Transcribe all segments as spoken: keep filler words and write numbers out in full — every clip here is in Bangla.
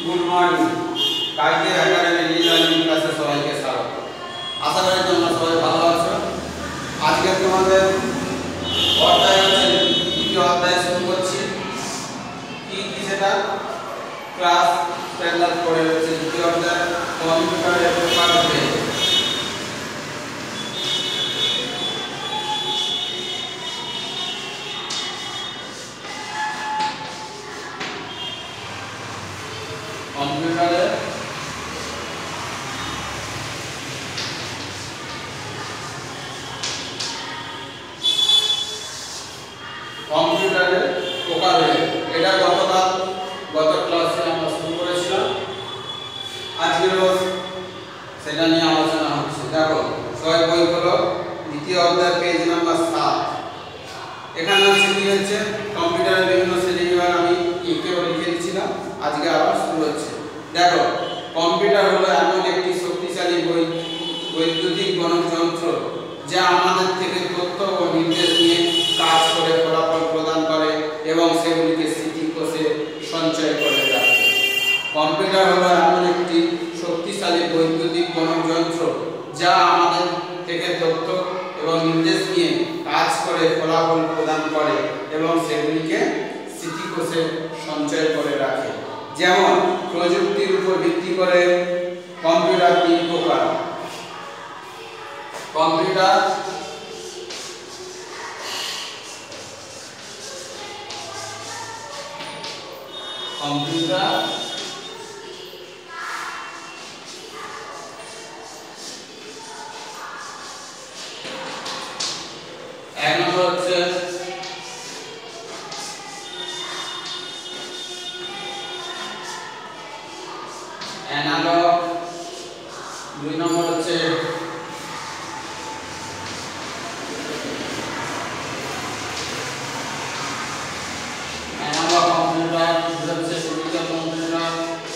Good morning. কালকে একাডেমি ই-লার্নিং ক্লাসে সবাইকে স্বাগত। আশা করি তোমরা সবাই ভালো আছো। আজকে তোমাদের অধ্যায় হচ্ছে দ্বিতীয় অধ্যায় শুরু করছি। কি কি সেটা ক্লাস স্ট্যান্ডার্ড পড়ে হচ্ছে দ্বিতীয় অধ্যায় কম্পিউটারের প্রকার ভেদ। কম্পিউটারে কম্পিউটারের প্রকারভেদ, এটা গতকাল গত ক্লাসে আমরা শুরু করেছিলাম। আজকে রোজ সেটা নিয়ে আলোচনা হচ্ছে। দেখো সবাই বই হলো দ্বিতীয় অধ্যায় পেজ নাম্বার সাত। এখানে হচ্ছে কি হচ্ছে কম্পিউটারের বিভিন্ন শ্রেণী বিভাগ আমি ইউকেও লিখে দিয়েছিলাম, আজকে আবার শুরু হচ্ছে। দেখো কম্পিউটার হলো এমন একটি শক্তিশালী বৈদ্যুতিক গণযন্ত্র যা আমাদের থেকে তথ্য ও নির্দেশ নিয়ে কাজ করে ফলাফল প্রদান করে এবং সেগুলিকে স্মৃতিকোষে সঞ্চয় করে রাখে। কম্পিউটার হলো এমন একটি শক্তিশালী বৈদ্যুতিক গণযন্ত্র যা আমাদের থেকে তথ্য এবং নির্দেশ নিয়ে কাজ করে ফলাফল প্রদান করে এবং সেগুলিকে স্মৃতিকোষে সঞ্চয় করে রাখে। যেমন প্রযুক্তির উপর ভিত্তি করে কম্পিউটার তিন প্রকার। কম্পিউটার কম্পিউটার এক নম্বর হচ্ছে অ্যানালগ, দুই নম্বর হচ্ছে অ্যানালগ কম্পিউটার, হচ্ছে ডিজিটাল কম্পিউটার,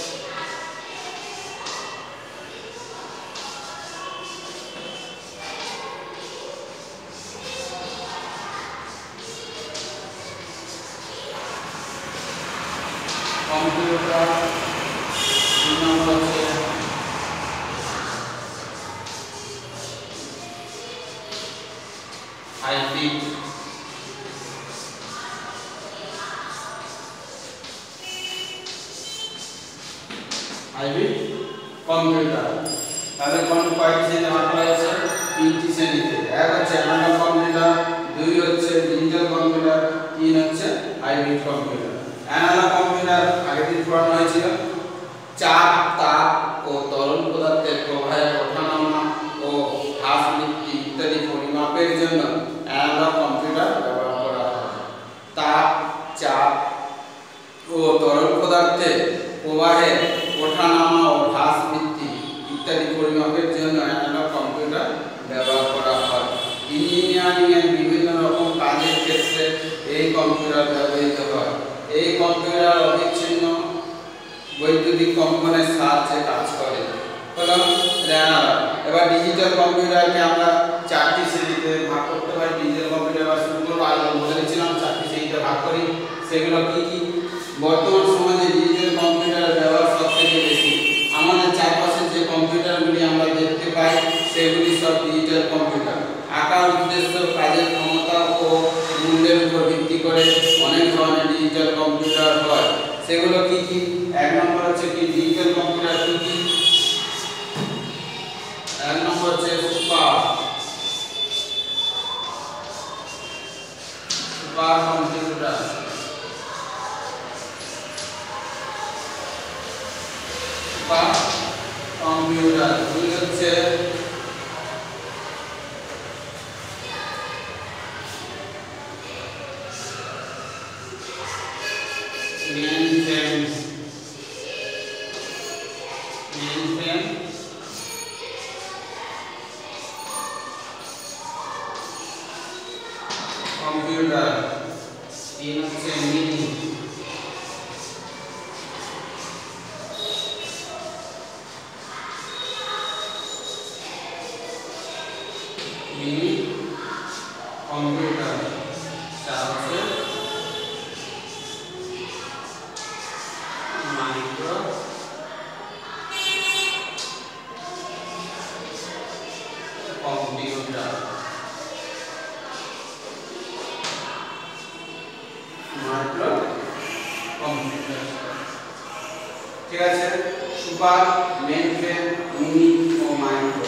কম্পিউটার দুই নম্বর হচ্ছে হাইব্রিড, হাইব্রিড কম্পিউটার। তাহলে কোন কয়টি শ্রেণীতে ভাগ করা হয়েছে? তিনটি শ্রেণীতে। এক হচ্ছে অ্যানালগ কম্পিউটার, দুই হচ্ছে ডিজিটাল কম্পিউটার, তিন হচ্ছে হাইব্রিড কম্পিউটার। অ্যানালগ কম্পিউটার আগের দিন পড়ানো হয়েছিল। চাপ, তাপ ও তরল পদার্থের প্রবাহের ওঠানামা ও হ্রাস বৃদ্ধি ইত্যাদি পরিমাপের জন্য অ্যানালগ কম্পিউটার ব্যবহার করা হয়। তাপ, চাপ ও তরল পদার্থের প্রবাহের ওঠানামা ও হ্রাস বৃদ্ধি ইত্যাদি পরিমাপের জন্য অ্যানালগ কম্পিউটার ব্যবহার করা হয়। ইঞ্জিনিয়ারিং এর বিভিন্ন রকম কাজের ক্ষেত্রে এই কম্পিউটার ব্যবহৃত হয়। এই কম্পিউটার অবিচ্ছিন্ন বৈদ্যুতিক কম্পনের সাহায্যে কাজ করে। হলো অ্যানালগ। এবার ডিজিটাল কম্পিউটারকে আমরা চারটি শ্রেণীতে ভাগ করতে পারি। ডিজিটাল কম্পিউটার বা শুরু করবো, আগে বলেছিলাম চারটি শ্রেণীতে ভাগ করি। সেগুলো কি কি? বর্তমান সমাজে ডিজিটাল কম্পিউটারের ব্যবহার সবথেকে বেশি। আমাদের চারপাশে যে কম্পিউটারগুলি আমরা দেখতে পাই সেগুলি সব ডিজিটাল কম্পিউটার। আকার, উদ্দেশ্য, কাজের ক্ষমতা ও মূল্যের উপর ভিত্তি করে অনেক ধরনের ডিজিটাল কম্পিউটার হয়। সেগুলো কি কি? এক নম্বর হচ্ছে কি ডিজিটাল কম্পিউটার কি কি? এক নম্বর হচ্ছে super super computer, super computer. দুই হচ্ছে মেইনফ্রেম, মেইনফ্রেম কম্পিউটার। তিন হচ্ছে মিনি, মিনি কম্পিউটার। চার হচ্ছে মাইক্রো মাইক্রো কম্পিউটার। ঠিক আছে, সুপার, মেইনফ্রেম, মিনি ও মাইক্রো।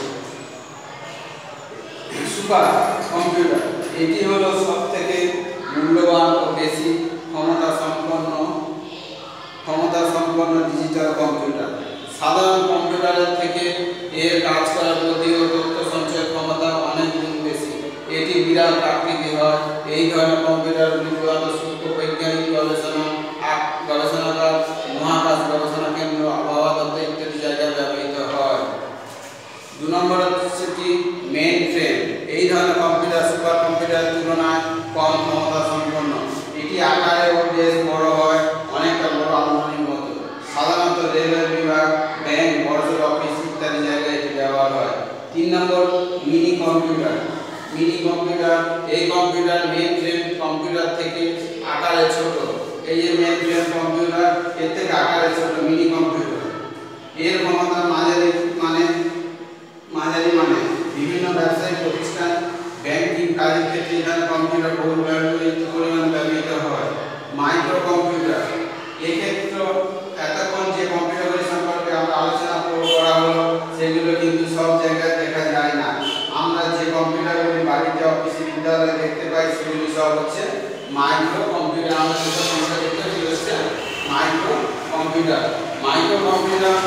সুপার কম্পিউটার এটি হলো সবথেকে মূল্যবান ও বেশি ক্ষমতা সম্পন্ন ক্ষমতা সম্পন্ন ডিজিটাল কম্পিউটার। সাধারণ কম্পিউটারের থেকে এর কাজ করার গতি ও তথ্য সঞ্চয় ক্ষমতা অনেক গুণ বেশি। এটি বিরাট আকৃতি হয়। এই ধরনের কম্পিউটারগুলি প্রধানত সূক্ষ্ম বৈজ্ঞানিক গবেষণা গবেষণাগার, মহাকাশ গবেষণা কেন্দ্র, আবহাওয়া তত্ত্ব ইত্যাদি জায়গায় ব্যবহৃত হয়। দু নম্বর হচ্ছে কি মেইন ফ্রেম। এই ধরনের কম্পিউটার সুপার কম্পিউটারের তুলনায় কম ক্ষমতা সম্পন্ন। এটি আকারে ও বেশ বড় হয়, অনেকটা বড় আলমারির মতো। সাধারণত রেলওয়ে বিভাগ, ব্যাংক, বড়সড় অফিস ইত্যাদি জায়গায় এটি ব্যবহার হয়। তিন নম্বর মিনি কম্পিউটার। মিনি কম্পিউটার এই কম্পিউটার মেইন ফ্রেম কম্পিউটার থেকে আকারে ছোট। এই যে মেইন ফ্রেম কম্পিউটার এর থেকে আকারে ছোট মিনি কম্পিউটার। এর ক্ষমতা মাঝারি মানে মাঝারি মানে বিভিন্ন ব্যবসায়িক প্রতিষ্ঠান, ব্যাংকিং কাজের ক্ষেত্রে এখানে কম্পিউটার বহুল পরিমাণে ব্যবহৃত হয়। মাইক্রো কম্পিউটার এক্ষেত্রে এতক্ষণ যে কম্পিউটারগুলি সম্পর্কে আমরা আলোচনা করা হলো সেগুলো কিন্তু সব জায়গায় দেখা যায় না। আমরা যে কম্পিউটারগুলি বাড়িতে, অফিসে, বিদ্যালয়ে দেখতে পাই সেগুলি সব হচ্ছে মাইক্রো কম্পিউটার। আমরা যেসব কম্পিউটার দেখতে পাই হচ্ছে micro computer. Micro computer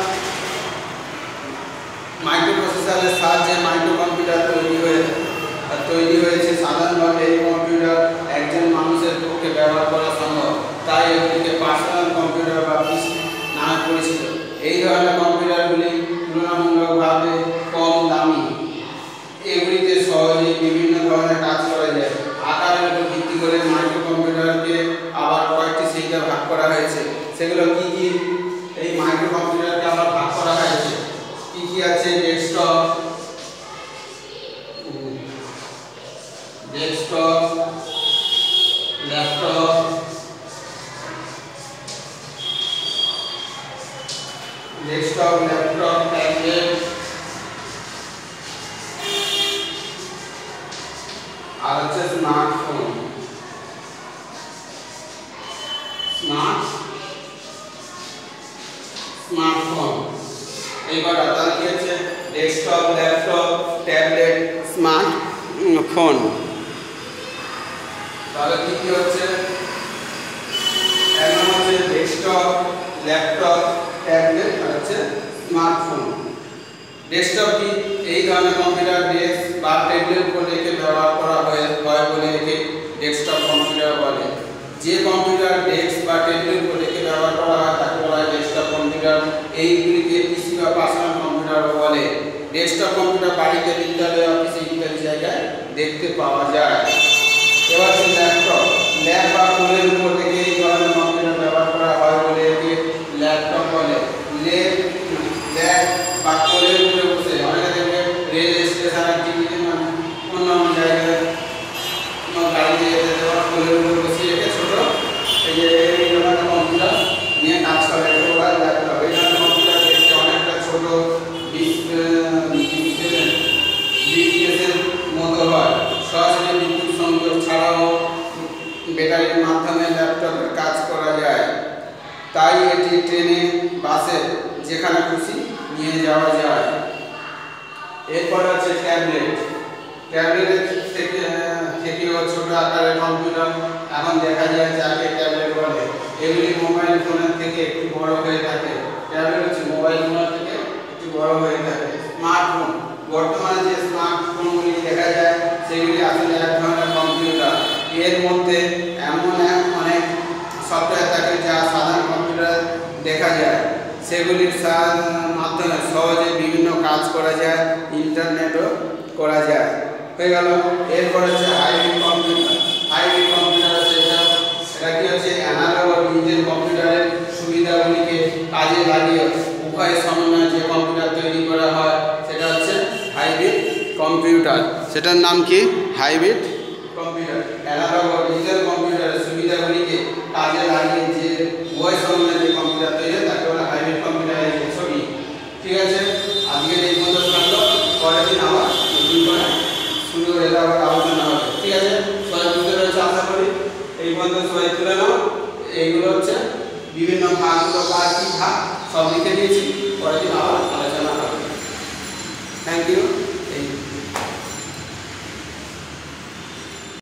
micro প্রসেসরের সাহায্যে মাইক্রো কম্পিউটার তৈরি হয়ে তৈরি হয়েছে। সাধারণভাবে এই কম্পিউটার একজন মানুষের পক্ষে ব্যবহার করা সম্ভব, তাই এগুলিকে পার্সোনাল কম্পিউটার বা পিসি নামে পরিচিত। এই ধরনের কম্পিউটারগুলি তুলনামূলকভাবে কম দামি। এগুলিতে সহজেই বিভিন্ন ধরনের কাজ করা যায়। আকারের উপর ভিত্তি করে মাইক্রো কম্পিউটারকে আবার কয়েকটি শ্রেণীতে ভাগ করা হয়েছে। সেগুলো কি কি? এই মাইক্রো কম্পিউটারকে আবার ভাগ করা হয়েছে কি কি আছে? Desktop, desktop, laptop, desktop, laptop, tablet, আর হচ্ছে স্মার্টফোন। স্মার্ট স্মার্টফোন এইবার তাহলে কি হচ্ছে? Desktop, laptop, tablet, smartphone. তাহলে কি কি হচ্ছে? এক নম্বর হচ্ছে ডেস্কটপ, ল্যাপটপ, ট্যাবলেট আর হচ্ছে স্মার্টফোন। ডেস্কটপ কি? এই ধরনের কম্পিউটার ডেস্ক বা টেবিলের উপর রেখে ব্যবহার করা হয় বলে একে ডেস্কটপ কম্পিউটার বলে। যে কম্পিউটার ডেস্ক বা টেবিলের উপর রেখে ব্যবহার করা হয় তাকে বলা হয় ডেস্কটপ কম্পিউটার। এইগুলিকে পিসি বা পার্সোনাল কম্পিউটার বলে। ডেস্কটপ কম্পিউটার বাড়িতে, বিদ্যালয়ে, অফিসে ইত্যাদি জায়গায় দেখতে পাওয়া যায়। এবার হচ্ছে ল্যাপটপ। ল্যাপ বা কোলের উপর থেকে এই ধরনের কম্পিউটার ব্যবহার করা হয় বলে একে ল্যাপটপ বলে। ল্যাপ ল্যাপ বা কোলের উপরে বসে অনেকে দেখবে রেল স্টেশন আর টিভিতে মানে অন্য অন্য জায়গায় গাড়িতে যেতে দেওয়া কোলের উপরে বসিয়ে রেখে ছোট এই যে এই ধরনের কম্পিউটার নিয়ে কাজ করে একে বলা ল্যাপটপ। এই ধরনের কম্পিউটার দেখতে অনেকটা ছোট ডিসপ্লের মতো হয়। সরাসরি বিদ্যুৎ সংযোগ ছাড়াও ব্যাটারির মাধ্যমে ল্যাপটপের কাজ করা যায়। তাই এটি ট্রেনে, বাসে যেখানে খুশি নিয়ে যাওয়া যায়। এরপর হচ্ছে ট্যাবলেট। ট্যাবলেট থেকে থেকেও ছোট আকারের কম্পিউটার এখন দেখা যায় যাকে ট্যাবলেট বলে। এগুলি মোবাইল ফোনের থেকে একটু বড় হয়ে থাকে। ট্যাবলেট হচ্ছে মোবাইল ফোনের থেকে একটু বড় হয়ে থাকে। স্মার্টফোন। বর্তমানে যে স্মার্টফোনগুলি দেখা যায় সেগুলি আসলে এক ধরনের কম্পিউটার। এর মধ্যে এমন এক অনেক সফটওয়্যার থাকে যা সাধারণ কম্পিউটার দেখা যায়। সেগুলির মাধ্যমে সহজে বিভিন্ন কাজ করা যায়, ইন্টারনেটও করা যায়। হয়ে গেল। এরপর হচ্ছে হাইব্রিড কম্পিউটার। হাইব্রিড কম্পিউটার হচ্ছে এটা এটা কি হচ্ছে? অ্যানালগ ও ডিজিটাল কম্পিউটারের সুবিধাগুলিকে কাজে লাগিয়ে উভয় সমন্বয়ে যে কম্পিউটার তৈরি করা হয় সেটা হচ্ছে হাইব্রিড কম্পিউটার। সেটার নাম কি? Hybrid computer. অ্যানালগ ও ডিজিটাল কম্পিউটারের সুবিধাগুলিকে কাজে লাগিয়ে যে উভয় সমন্বয়ে যে কম্পিউটার তৈরি হয় তাকে বলা হাইব্রিড কম্পিউটারের ছবি। ঠিক আছে, আজকে এই পর্যন্ত থাকলো। পরের দিন আবার নতুন করে শুরু হয়ে আবার আলোচনা হবে। ঠিক আছে, সবাই বুঝতে পেরেছে আশা করি। এই এই পর্যন্ত সবাই তুলে নাও। এইগুলো হচ্ছে বিভিন্ন ভাগগুলো কার কি ভাগ সব লিখে দিয়েছি।